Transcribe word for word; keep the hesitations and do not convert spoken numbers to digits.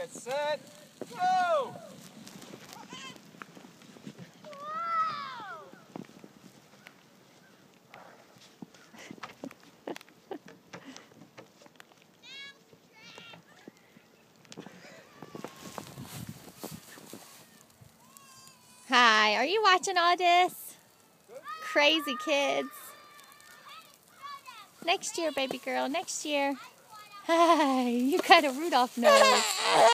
Get set, go! Hi, are you watching all this? Crazy kids. Next year, baby girl, next year. Hi, you got a Rudolph nose.